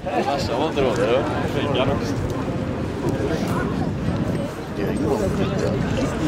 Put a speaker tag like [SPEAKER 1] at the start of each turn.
[SPEAKER 1] Värsta var inte då. Det var fingrar också.
[SPEAKER 2] Det är